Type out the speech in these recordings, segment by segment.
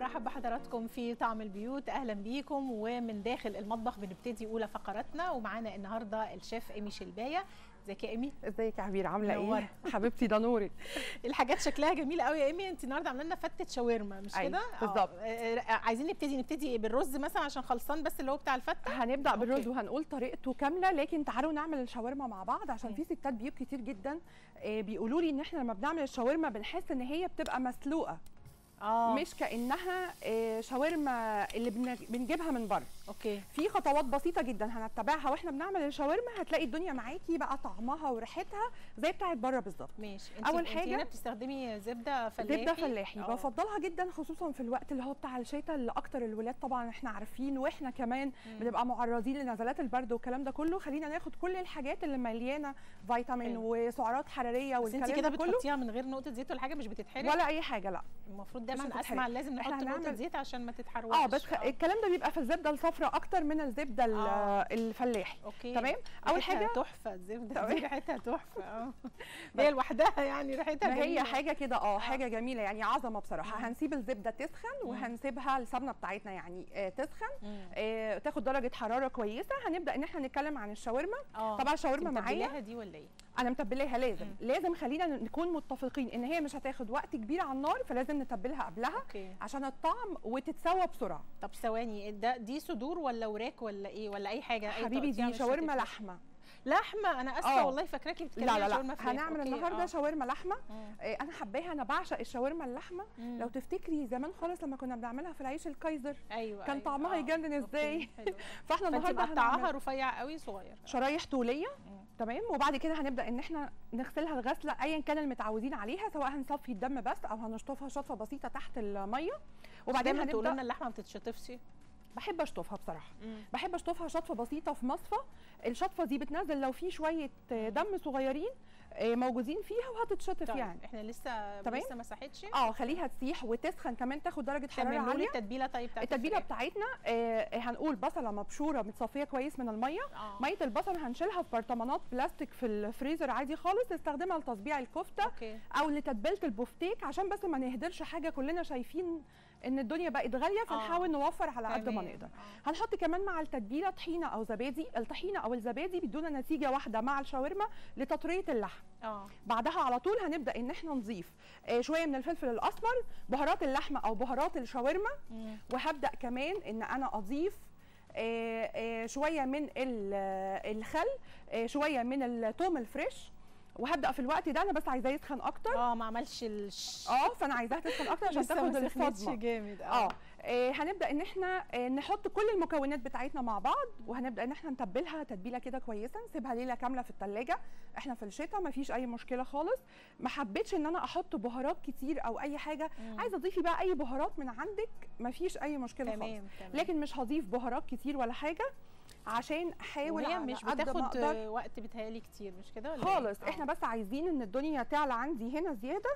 برحب بحضراتكم في طعم البيوت. اهلا بيكم. ومن داخل المطبخ بنبتدي اولى فقراتنا، ومعانا النهارده الشيف ايمي شلبايه. ازيك يا ايمي؟ ازيك يا عبير، عامله ايه؟ حبيبتي ده نورك. الحاجات شكلها جميل قوي يا ايمي. انت النهارده عامله لنا فتة شاورما مش كده؟ بالظبط. عايزين نبتدي بالرز مثلا عشان خلصان بس اللي هو بتاع الفتة. هنبدا بالرز وهنقول طريقته كامله، لكن تعالوا نعمل الشاورما مع بعض عشان في ستات بيوت كتير جدا بيقولوا لي ان احنا لما بنعمل الشاورما بنحس ان هي بتبقى مسلوقه، مش كانها شاورما اللي بنجيبها من بره. اوكي. في خطوات بسيطه جدا هنتبعها واحنا بنعمل الشاورما، هتلاقي الدنيا معاكي بقى طعمها وريحتها زي بتاعت بره بالظبط. ماشي. اول حاجه انت بتستخدمي زبده فلاحي. زبده فلاحي بفضلها جدا، خصوصا في الوقت اللي هو بتاع الشتاء اللي اكتر الولاد طبعا احنا عارفين، واحنا كمان بنبقى معرضين لنزلات البرد والكلام ده كله. خلينا ناخد كل الحاجات اللي مليانه فيتامين وسعرات حراريه والكلام ده كله. انت كده بتحطيها من غير نقطه زيت ولا حاجه؟ مش بتتحرق ولا اي حاجه؟ لا، المفروض دايما اسمع لازم نحط نقطه زيت عشان ما تتحرقش. بس الكلام ده بيبقى في الزبده الصفراء اكتر من الزبده الفلاحي. اوكي. تمام. اول حاجه تحفه الزبده دي، ريحتها تحفه. هي لوحدها يعني ريحتها جميله. هي حاجه كده حاجه جميله يعني، عظمه بصراحه. هنسيب الزبده تسخن وهنسيبها السمنه بتاعتنا يعني تسخن، تاخد درجه حراره كويسه. هنبدا ان احنا نتكلم عن الشاورما. طبعا الشاورما معايا متبلاها دي ولا ايه؟ انا متبلاها. لازم خلينا نكون متفقين ان هي مش هتاخد وقت كبير على النار، فلازم نتبلها قبلها عشان الطعم وتتسوى بسرعه. طب ثواني، دي صدور ولا وراك ولا ايه ولا اي حاجه؟ حبيبي دي شاورما لحمه. انا اسفه والله فاكراكي بتتكلمي عن شاورما فراخ. هنعمل النهارده شاورما لحمه. انا حباها، انا بعشق الشاورما اللحمه. لو تفتكري زمان خالص لما كنا بنعملها في العيش الكايزر، كان طعمها يجنن ازاي. فاحنا النهارده هنقطعها رفيع قوي صغير، شرايح طوليه. تمام. وبعد كده هنبدا ان احنا نغسلها الغسله ايا كان المتعودين عليها، سواء هنصفي الدم بس او هنشطفها شطفه بسيطه تحت الميه. وبعدين هنبدا تقولوا لنا اللحمه ما بتتشطفش. بحب اشطفها بصراحه. بحب اشطفها شطفه بسيطه في مصفى. الشطفه دي بتنزل لو في شويه دم صغيرين موجودين فيها وهتتشطف. طيب. يعني احنا لسه ما ساحتش. خليها تسيح وتسخن كمان، تاخد درجه حراره عاليه. التتبيله طيب بتاعت التتبيله بتاعتنا هنقول بصله مبشوره متصفيه كويس من الميه. ميه البصل هنشيلها في برطمانات بلاستيك في الفريزر عادي خالص، نستخدمها لتصبيع الكفته او لتتبيله البفتيك، عشان بس ما نهدرش حاجه. كلنا شايفين ان الدنيا بقت غاليه، فنحاول نوفر على قد ما نقدر. هنحط كمان مع التتبيله طحينه او زبادي. الطحينه او الزبادي بيدونا نتيجه واحده مع الشاورما لتطريه اللحم. بعدها على طول هنبدا ان احنا نضيف شويه من الفلفل الاسمر، بهارات اللحمه او بهارات الشاورما. وهبدا كمان ان انا اضيف شويه من الخل، شويه من الثوم الفريش. وهبدا في الوقت ده انا بس عايزاه يسخن اكتر. ما عملش فانا عايزاها تسخن اكتر عشان تاخد الصدمه جامد. هنبدا ان احنا نحط كل المكونات بتاعتنا مع بعض، وهنبدا ان احنا نتبلها تتبيله كده كويسه، نسيبها ليله كامله في الثلاجه. احنا في الشتاء ما فيش اي مشكله خالص. ما حبيتش ان انا احط بهارات كتير او اي حاجه. عايزه تضيفي بقى اي بهارات من عندك، ما فيش اي مشكله خالص. لكن مش هضيف بهارات كتير ولا حاجه، عشان احاول على مش بتاخد وقت بتهيالي كتير، مش كده ولا خالص؟ احنا بس عايزين ان الدنيا تعلى عندي هنا زياده،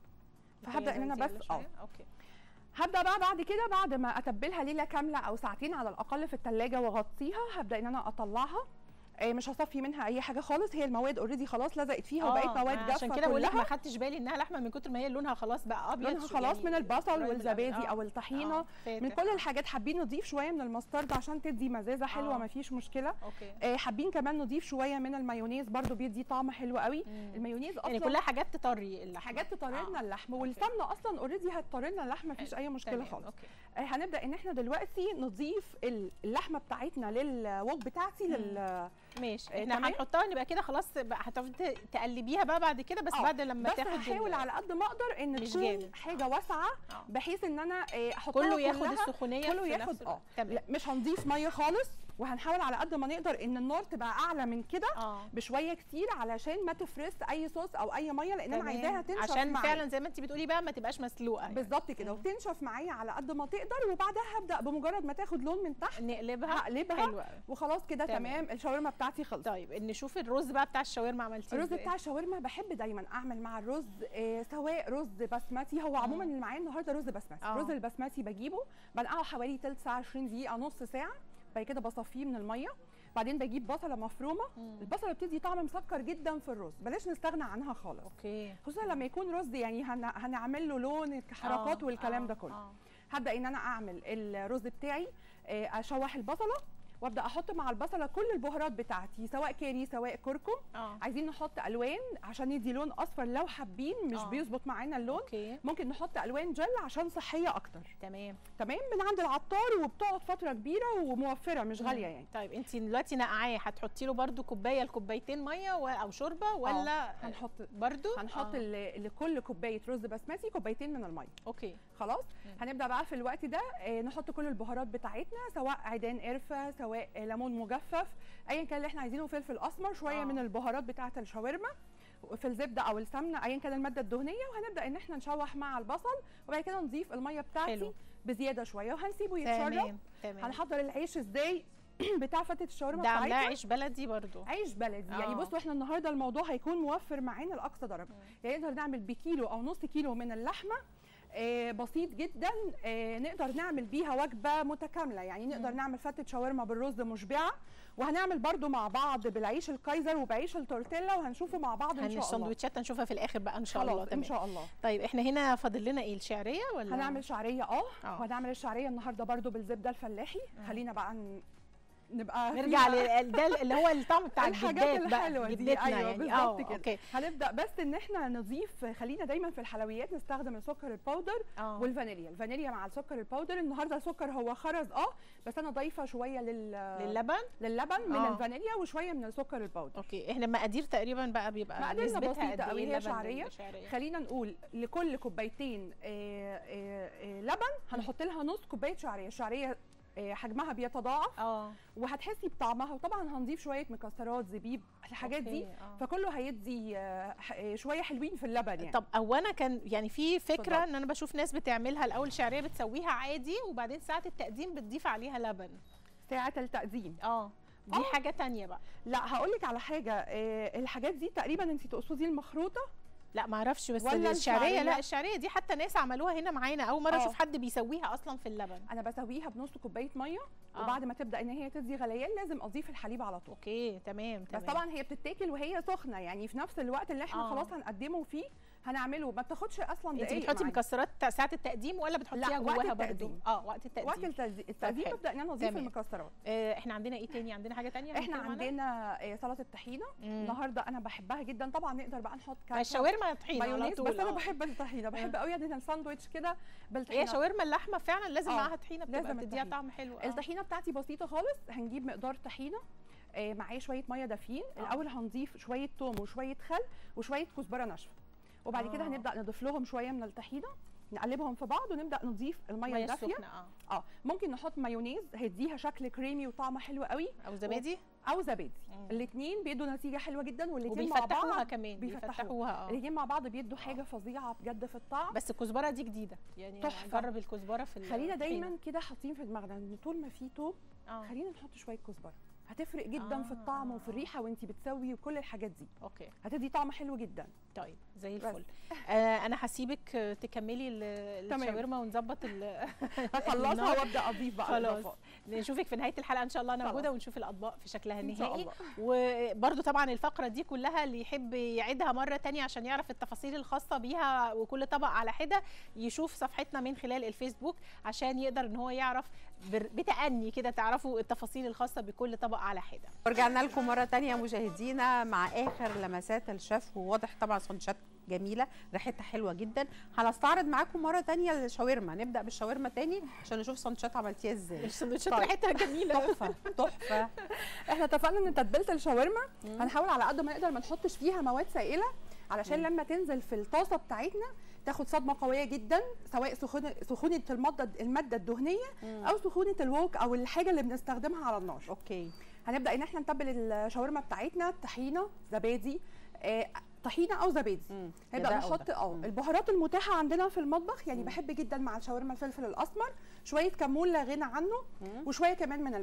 فهبدا ان انا بس اوكي. هبدا بقى بعد كده، بعد ما اتبلها ليله كامله او ساعتين على الاقل في الثلاجه واغطيها، هبدا ان انا اطلعها. مش هصفي منها اي حاجه خالص. هي المواد اوريدي خلاص لزقت فيها وبقت مواد جافه. عشان كده بقول لك ما خدتش بالي انها لحمه من كتر ما هي لونها خلاص بقى ابيض. لونها خلاص يعني من البصل والزبادي او الطحينه، من كل الحاجات. حابين نضيف شويه من المسترد عشان تدي مزازه حلوه، ما فيش مشكله. حابين كمان نضيف شويه من المايونيز، برده بيدي طعم حلو قوي. المايونيز اصلا يعني كلها حاجات تطري اللحمه، حاجات تطري لنا اللحم. والسمنه اصلا اوريدي هتطري لنا اللحم، ما فيش اي مشكله خالص. هنبدا ان احنا دلوقتي نضيف اللحمه بتاعتنا للوك بتاعتي ماشي. احنا هنحطها نبقى كده خلاص، هتفضلي تقلبيها بقى بعد كده بس بعد لما تاخد. بس هحاول على قد ما اقدر ان تكون حاجه واسعه، بحيث ان انا احطها كله ياخد السخونيه، كله ياخد. مش هنضيف ميه خالص، وهنحاول على قد ما نقدر ان النار تبقى اعلى من كده بشويه كتير، علشان ما تفرز اي صوص او اي ميه، لان انا عايزاها تنشف عشان فعلا زي ما انت بتقولي بقى ما تبقاش مسلوقه يعني. بالظبط كده، وتنشف معايا على قد ما تقدر. وبعدها هبدا بمجرد ما تاخد لون من تحت هقلبها وخلاص كده. تمام. الشاورما بتاعتي خلصت. طيب نشوف الرز بقى بتاع الشاورما عملتيه الرز بتاع الشاورما بحب دايما اعمل مع الرز سواء رز بسمتي. هو عموما اللي معايا النهارده رز بسمتي. الرز البسمتي بجيبه بنقعه حوالي تلت ساعه 20 دقيقه نص ساعه، بعد كده بصفيه من الميه. بعدين بجيب بصله مفرومه. البصله بتدي طعم مسكر جدا في الرز، بلاش نستغنى عنها خالص. اوكي. خصوصا لما يكون رز يعني هنعمل له لون حركات والكلام ده كله. هبدا ان انا اعمل الرز بتاعي، اشوح البصله وابدا احط مع البصله كل البهارات بتاعتي، سواء كاري سواء كركم. عايزين نحط الوان عشان يدي لون اصفر لو حابين، مش بيظبط معانا اللون. ممكن نحط الوان جل عشان صحيه اكتر. تمام من عند العطار، وبتقعد فتره كبيره وموفره مش غاليه يعني. طيب انت دلوقتي نقعاه، هتحطي له برده كوبايه لكوبايتين ميه او شوربه ولا هنحط برده؟ هنحط لكل كوبايه رز بسمتي كوبايتين من الميه. اوكي خلاص. هنبدا بقى في الوقت ده نحط كل البهارات بتاعتنا، سواء عيدان قرفه سواء ليمون مجفف، ايا كان اللي احنا عايزينه، فلفل اسمر، شويه من البهارات بتاعه الشاورما في الزبده او السمنه ايا كان الماده الدهنيه. وهنبدا ان احنا نشوح مع البصل، وبعد كده نضيف الميه بتاعتي حلو. بزياده شويه وهنسيبه يتشرب. تمام. هنحضر العيش ازاي بتاع فتة الشاورما بتاعتنا. ده عاملاه عيش بلدي برضو؟ عيش بلدي. يعني بصوا احنا النهارده الموضوع هيكون موفر معانا لاقصى درجه. يعني نقدر نعمل بكيلو او نص كيلو من اللحمه، بسيط جدا، نقدر نعمل بيها وجبه متكامله. يعني نقدر نعمل فتة شاورما بالرز مشبعه، وهنعمل برضو مع بعض بالعيش الكايزر وبعيش التورتيلا، وهنشوفه مع بعض ان شاء الله. السندوتشات هنشوفها في الاخر بقى ان شاء الله. ان شاء الله. طيب احنا هنا فاضل لنا ايه؟ الشعريه ولا هنعمل شعريه؟ وهنعمل الشعريه النهارده برضو بالزبده الفلاحي. خلينا بقى نبقى نرجع ده اللي هو الطعم بتاع الحاجات الحلوه دي. ايوه يعني. بالظبط كده. أوكي. هنبدا بس ان احنا نضيف، خلينا دايما في الحلويات نستخدم السكر الباودر والفانيليا. الفانيليا مع السكر الباودر. النهارده السكر هو خرز بس انا ضايفه شويه للبن من الفانيليا وشويه من السكر الباودر. اوكي. احنا مقادير تقريبا بقى بيبقى مقاديرنا بسيطه قوي. هي شعريه. خلينا نقول لكل كوبايتين لبن هنحط لها نص كوبايه شعريه. الشعريه حجمها بيتضاعف وهتحسي بطعمها. وطبعا هنضيف شويه مكسرات، زبيب، الحاجات دي فكله هيدي شويه حلوين في اللبن يعني. طب انا كان يعني في فكره ان انا بشوف ناس بتعملها الاول شعريه بتسويها عادي، وبعدين ساعه التقديم بتضيف عليها لبن. ساعه التقديم دي حاجه تانية بقى. لا هقول لك على حاجه، الحاجات دي تقريبا انت تقصدي المخروطه. لا ما اعرفش، بس الشعريه لا الشعريه دي حتى ناس عملوها هنا معانا، اول مره اشوف حد بيسويها اصلا في اللبن. انا بسويها بنص كوبايه ميه وبعد ما تبدا ان هي تدي غليان لازم اضيف الحليب على طول. اوكي تمام. بس طبعا هي بتتاكل وهي سخنه، يعني في نفس الوقت اللي احنا خلاص هنقدمه فيه هنعمله. ما بتاخدش اصلا دقايق. انت بتحطي مكسرات ساعه التقديم ولا بتحطيها جواها برضه؟ وقت التقديم. وقت التقديم ببدا ان انا اضيف المكسرات. احنا عندنا ايه تاني؟ عندنا حاجه تانية؟ احنا عندنا سلطه الطحينه. النهارده انا بحبها جدا. طبعا نقدر بقى نحط الشاورما طحينه على طول. بس انا بحب الطحينه، بحب قوي ادهن الساندوتش كده بالطحينه. هي شاورما اللحمه فعلا لازم معاها طحينه، بتبقى بتديها طعم حلو. الطحينه بتاعتي بسيطه خالص. هنجيب مقدار طحينه معايا شويه ميه دافيين. الاول هنضيف شويه توم وشويه خل وشويه كزبره ناشفه، وبعد كده هنبدا نضيف لهم شويه من الطحينه، نقلبهم في بعض ونبدا نضيف الميه الدافيه. ممكن نحط مايونيز هيديها شكل كريمي وطعم حلو قوي، او زبادي الاثنين بيدوا نتيجه حلوه جدا، والاثنين مع بعض كمان بيفتحوها. الاثنين مع بعض بيدوا حاجه فظيعه بجد في الطعم. بس الكزبره دي جديده يعني، نجرب الكزبره في خلينا دايما كده حاطين في دماغنا ان طول ما في توم خلينا نحط شويه كزبره، هتفرق جدا في الطعم وفي الريحه وانت بتسوي وكل الحاجات دي. اوكي. هتدي طعم حلو جدا. طيب زي الفل. انا هسيبك تكملي الشاورما ونظبط هخلصها وابدا اضيف بقى. خلاص نشوفك في نهايه الحلقه ان شاء الله موجوده ونشوف الاطباق في شكلها النهائي. وبرده طبعا الفقره دي كلها اللي يحب يعيدها مره ثانيه عشان يعرف التفاصيل الخاصه بيها وكل طبق على حده، يشوف صفحتنا من خلال الفيسبوك عشان يقدر ان هو يعرف بتأني كده تعرفوا التفاصيل الخاصه بكل طبق على حده. ورجعنا لكم مره ثانيه مشاهدينا مع اخر لمسات الشيف، وواضح طبعا سندوتشات جميله ريحتها حلوه جدا. هنستعرض معاكم مره ثانيه الشاورما. نبدا بالشاورما تاني عشان نشوف سندوتشات عملتيها ازاي. السندوتشات ريحتها جميله تحفه. احنا اتفقنا ان تتبيله الشاورما هنحاول على قد ما نقدر ما نحطش فيها مواد سائله، علشان لما تنزل في الطاسه بتاعتنا تاخد صدمه قويه جدا، سواء سخونه الماده الدهنيه او سخونه الوok او الحاجه اللي بنستخدمها على النار. اوكي. هنبدا ان احنا نتبل الشاورما بتاعتنا طحينه، زبادي، طحينه او زبادي. نبدا نحط البهارات المتاحه عندنا في المطبخ. يعني بحب جدا مع الشاورما الفلفل الاسمر، شويه كمون لا غنى عنه، وشويه كمان من الملح.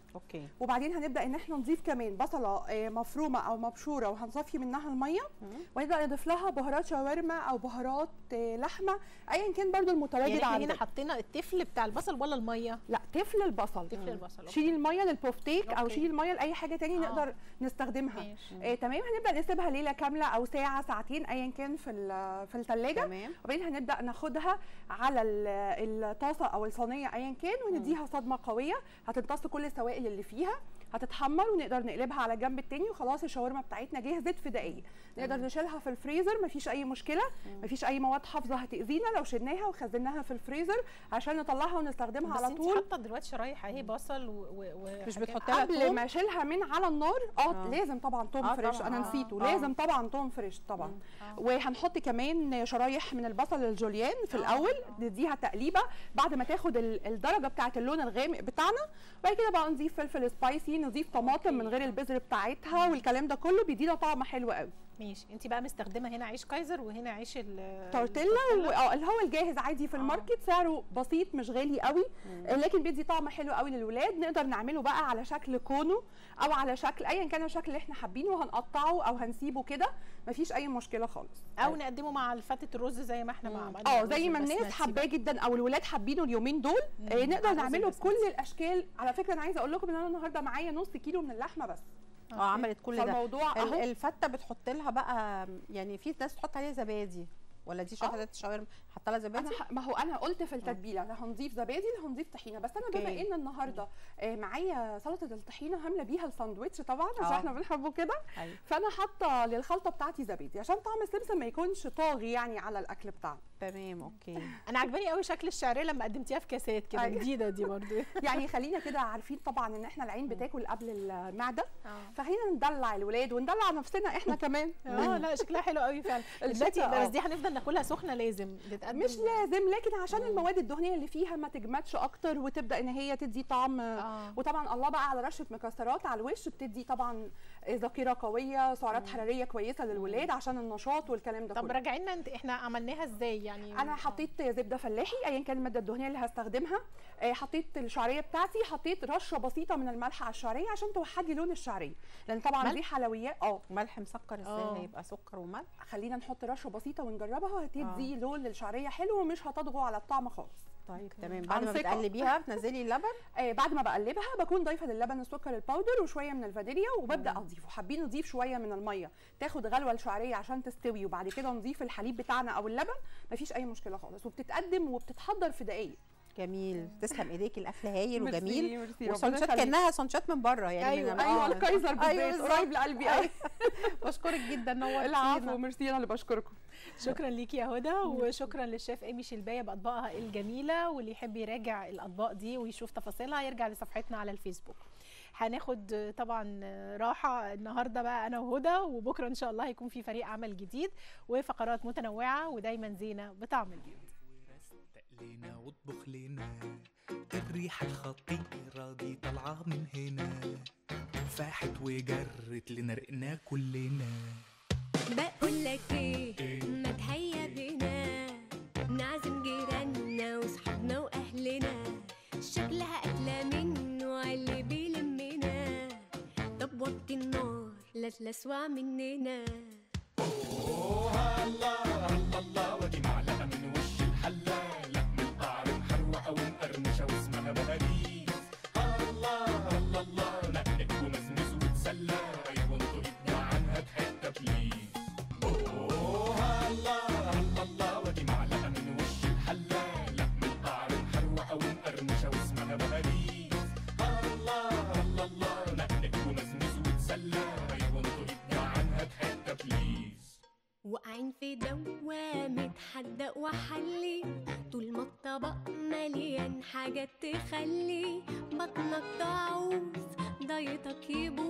اوكي. وبعدين هنبدا ان احنا نضيف كمان بصله مفرومه او مبشوره وهنصفي منها الميه، ونبدا نضيف لها بهارات شاورما او بهارات لحمه ايا كان برده المتواجد يعني عندك. هنا حطينا التفل بتاع البصل ولا الميه؟ لا تفل البصل. تفل البصل. شيلي الميه للبوفتيك او شيلي الميه لاي حاجه تاني نقدر نستخدمها. تمام. هنبدا نسيبها ليله كامله او ساعه ساعتين ايا كان في الثلاجه. وبعدين هنبدا ناخدها على الطاسه او الصينيه ايا كان ونديها صدمه قويه، هتمتص كل السوائل اللي فيها، هتتحمر ونقدر نقلبها على الجنب التاني وخلاص الشاورما بتاعتنا جهزت في دقايق. نقدر نشيلها في الفريزر، مفيش اي مشكله، مفيش اي مواد حافظه هتاذينا لو شلناها وخزناها في الفريزر عشان نطلعها ونستخدمها على طول. بس انت حاطه دلوقتي شرايح اهي بصل مش بتحطي لها قبل ما اشيلها من على النار لازم طبعا توم فريش. طبعًا. انا نسيته. لازم طبعا توم فريش طبعا. وهنحط كمان شرايح من البصل الجوليان في الاول، نديها تقليبه بعد ما تاخد الدرجه بتاعه اللون الغامق بتاعنا. وبعد كده بقى نضيف فلفل سبايسي، نضيف طماطم من غير البذر بتاعتها، والكلام ده كله بيدينا طعم حلو قوي. ماشي. انت بقى مستخدمه هنا عيش كايزر وهنا عيش التورتيلا اللي هو الجاهز عادي في الماركت، سعره بسيط مش غالي قوي، لكن بيدي طعم حلو قوي للولاد. نقدر نعمله بقى على شكل كونو او على شكل ايا كان الشكل اللي احنا حابينه، وهنقطعه او هنسيبه كده مفيش اي مشكله خالص، او نقدمه مع الفتة الرز زي ما احنا عملنا. زي ما الناس حباه جدا او الولاد حابينه اليومين دول. نقدر نعمله بكل الاشكال. على فكره انا عايزه اقول لكم ان انا النهارده معايا نص كيلو من اللحمه بس. عملت كل ده. الموضوع الفته بتحط لها بقى، يعني في ناس تحط عليها زبادي ولا دي شهادة الشاورما حاطه لها زبادي؟ ما هو انا قلت في التتبيله لا هنضيف زبادي لا هنضيف طحينه، بس انا بما ان النهارده معايا سلطه الطحينه هامله بيها الساندوتش طبعا عشان احنا بنحبه كده. فانا حاطه للخلطه بتاعتي زبادي عشان طعم السمسم ما يكونش طاغي يعني على الاكل بتاعنا. تمام. اوكي. انا عجباني قوي شكل الشعريه لما قدمتيها في كاسات كده جديده دي برضه. يعني خلينا كده عارفين طبعا ان احنا العين بتاكل قبل المعده، فخلينا ندلع الولاد وندلع نفسنا احنا كمان. لا شكلها حلو قوي فعلا. دلوقتي بس دي هنفضل ناكلها سخنه لازم تتقدم؟ مش لازم، لكن عشان المواد الدهنيه اللي فيها ما تجمدش اكتر وتبدا ان هي تدي طعم. وطبعا الله بقى على رشه مكسرات على الوش بتدي طبعا ذاكره قويه، سعرات حراريه كويسه للولاد عشان النشاط والكلام ده كله. طب راجعي لنا احنا عملناها ازاي يعني؟ انا حطيت زبده فلاحي ايا كان الماده الدهنيه اللي هستخدمها، حطيت الشعريه بتاعتي، حطيت رشه بسيطه من الملح على الشعريه عشان توحد لي لون الشعريه، لان طبعا دي حلويات. ملح مسكر ازاي؟ هيبقى سكر وملح. خلينا نحط رشه بسيطه ونجربها، هتدي لون للشعريه حلو ومش هتطغى على الطعم خالص. طيب تمام. بعد ما بتقلبيها بتنزلي اللبن؟ بعد ما بقلبها بكون ضايفه للبن السكر الباودر وشويه من الفانيليا وببدا اضيفه. حابين نضيف شويه من الميه تاخد غلوه الشعريه عشان تستوي، وبعد كده نضيف الحليب بتاعنا او اللبن، مفيش اي مشكله خالص، وبتتقدم وبتتحضر في دقائق. جميل. تسلم ايديك، الاكل هايل وجميل. ميرسي. وسانشات كانها سانشات من بره يعني. ايوه الكايزر بالذات قريب لقلبي قوي. بشكرك جدا، نورتينا. العفو، ميرسي، انا اللي بشكركم. شكرا ليكي يا هدى، وشكرا للشيف ايمي شلبايه باطباقها الجميله. واللي يحب يراجع الاطباق دي ويشوف تفاصيلها يرجع لصفحتنا على الفيسبوك. هناخد طبعا راحه النهارده بقى انا وهدى، وبكره ان شاء الله هيكون في فريق عمل جديد وفقرات متنوعه ودايما زينه بطعم البيوت. لنا واطبخ لنا الريحة الخطيرة دي طالعة من هنا، فاحت وجرت لنا رقنا كلنا. بقول لك ايه ما تهيا بينا نعزم جيراننا وصحابنا واهلنا، شكلها اكله منه اللي بيلمنا. طب وطي النار لا تلسوع مننا. الله الله ودي معلقه من وش الحله، لحم القعر محروقه ومقرمشه واسمها بهاريز. الله الله نقلك ومزمز وتسلى، ايوه انطق ابني عنها بحته بليز. الله ودي معلقه من وش الحله، لحم القعر محروقه ومقرمشه واسمها بهاريز. الله نقلك ومزمز وتسلى، ايوه انطق ابني عنها بحته بليز. واقعين في دوامة حدق وحلي، طول ما الطبق مليان حاجات تخلي بطنك تعوز ضيطك يبوظ.